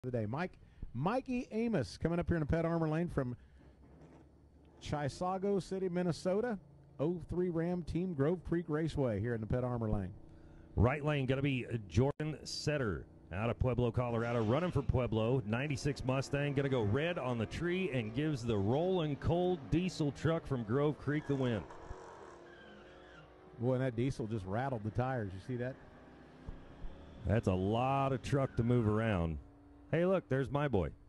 the day. Mikey Amos coming up here in the Pet Armor Lane from Chisago City, Minnesota. 03 Ram Team Grove Creek Raceway here in the Pet Armor Lane. Right lane going to be Jordan Setter out of Pueblo, Colorado, running for Pueblo. 96 Mustang going to go red on the tree and gives the rolling cold diesel truck from Grove Creek the win. Boy, and that diesel just rattled the tires. You see that? That's a lot of truck to move around. Hey, look, there's my boy.